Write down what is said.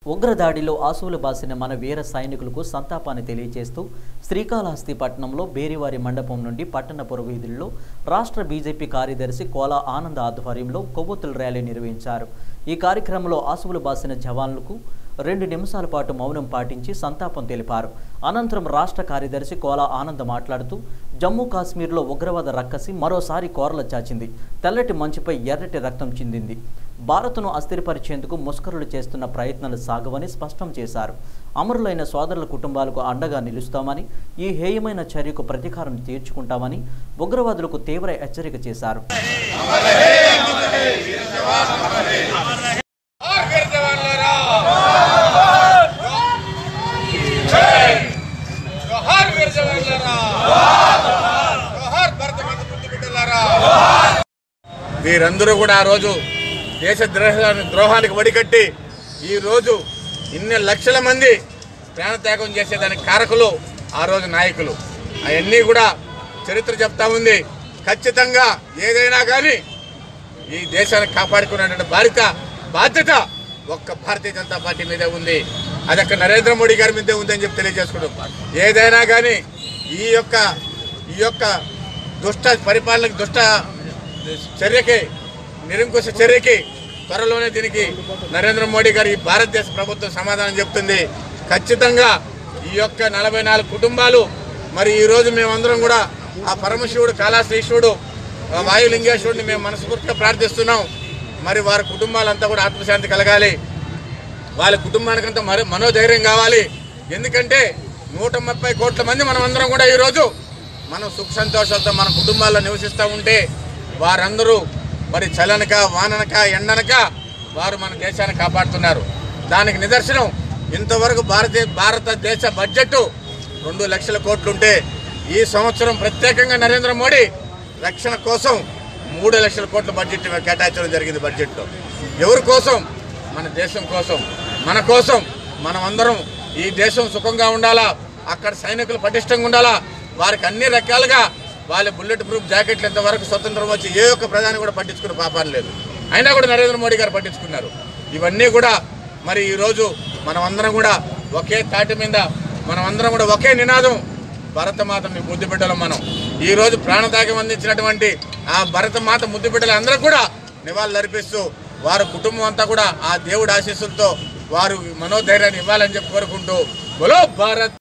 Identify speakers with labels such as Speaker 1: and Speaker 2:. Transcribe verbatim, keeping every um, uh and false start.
Speaker 1: ఉగ్రదాడిలో ఆసువులు బాసిన మన వీర సైనికులకు సంతాపాన్ని తెలియజేస్తూ శ్రీకాళహస్తి పట్టణంలో బేరివారి మండపం నుండి పట్టణ పురవీధుల్లో రాష్ట్ర బీజేపీ కార్యదర్శి కోలా ఆనంద్ ఆధ్వర్యంలో కొవ్వొత్తుల ర్యాలీ నిర్వహించారు। ఈ కార్యక్రమంలో ఆసువులు బాసిన జవాన్లకు రెండు నిమిషాల పాటు మౌనం పాటించి సంతాపం తెలిపారు। అనంతరం రాష్ట్ర కార్యదర్శి కోలా ఆనంద్ మాట్లాడుతూ జమ్మూ కాశ్మీర్లో ఉగ్రవాద రక్కసి మరోసారి కోరల చాచింది, తెల్లటి మంచుపై ఎర్రటి రక్తం చిందింది। భారత్ను అస్థిరపరిచేందుకు ముష్కరులు చేస్తున్న ప్రయత్నాలు సాగవని స్పష్టం చేశారు। అమరులైన సోదరుల కుటుంబాలకు అండగా నిలుస్తామని, ఈ హేయమైన చర్యకు ప్రతీకారం తీర్చుకుంటామని ఉగ్రవాదులకు తీవ్ర హెచ్చరిక చేశారు।
Speaker 2: వీరందరూ కూడా ఆ రోజు దేశ ద్రోహాన్ని ద్రోహానికి వడికట్టి ఈ రోజు ఇన్ని లక్షల మంది ప్రాణత్యాగం చేసేదానికి కారకులు ఆ రోజు నాయకులు। అవన్నీ కూడా చరిత్ర చెప్తా ఉంది। ఖచ్చితంగా ఏదైనా కానీ ఈ దేశాన్ని కాపాడుకునేటువంటి బాధ్యత బాధ్యత ఒక్క భారతీయ జనతా పార్టీ మీదే ఉంది, అదొక్క నరేంద్ర మోడీ గారి మీదే ఉందని చెప్పి తెలియజేసుకుంటాం। ఏదైనా కానీ ఈ యొక్క ఈ యొక్క దుష్ట పరిపాలనకి దుష్ట చర్యకి నిరంకుశ చర్యకి త్వరలోనే దీనికి నరేంద్ర మోడీ గారి భారతదేశ ప్రభుత్వం సమాధానం చెప్తుంది। ఖచ్చితంగా ఈ యొక్క నలభై నాలుగు కుటుంబాలు మరి ఈరోజు మేమందరం కూడా ఆ పరమశివుడు కాళాశ్రీశుడు వాయులింగేశ్వరుడిని మేము మనస్ఫూర్తిగా ప్రార్థిస్తున్నాం। మరి వారి కుటుంబాలంతా కూడా ఆత్మశాంతి కలగాలి, వాళ్ళ కుటుంబానికంతా మరి మనోధైర్యం కావాలి। ఎందుకంటే నూట ముప్పై కోట్ల మంది మనం అందరం కూడా ఈరోజు మనం సుఖ సంతోషాలతో మన కుటుంబాల్లో నివసిస్తూ ఉంటే వారందరూ మరి చలనక వాననక ఎండనక వారు మన దేశాన్ని కాపాడుతున్నారు। దానికి నిదర్శనం ఇంతవరకు భారతీయ భారతదేశ బడ్జెట్ రెండు లక్షల కోట్లుంటే ఈ సంవత్సరం ప్రత్యేకంగా నరేంద్ర మోడీ రక్షణ కోసం మూడు లక్షల కోట్ల బడ్జెట్ కేటాయించడం జరిగింది। బడ్జెట్లో ఎవరి కోసం? మన దేశం కోసం, మన కోసం। మనం అందరం ఈ దేశం సుఖంగా ఉండాలా, అక్కడ సైనికులు పటిష్టంగా ఉండాలా, వారికి అన్ని రకాలుగా వాళ్ళ బుల్లెట్ ప్రూఫ్ జాకెట్లు ఎంతవరకు స్వతంత్రం వచ్చి ఏ ఒక్క ప్రధాని కూడా పట్టించుకునే పాపాలు లేదు, అయినా కూడా నరేంద్ర మోడీ గారు పట్టించుకున్నారు। ఇవన్నీ కూడా మరి ఈరోజు మనం అందరం కూడా ఒకే తాటి మీద మనం అందరం కూడా ఒకే నినాదం, భరతమాత మీ ముద్దు బిడ్డలం। మనం ఈరోజు ప్రాణత్యాగం అందించినటువంటి ఆ భరతమాత ముద్దు బిడ్డలందరూ కూడా నివాళులు అర్పిస్తూ వారి కుటుంబం అంతా కూడా ఆ దేవుడి ఆశీస్సులతో వారు మనోధైర్యాన్ని ఇవ్వాలని చెప్పి కోరుకుంటూ బలో భారత్।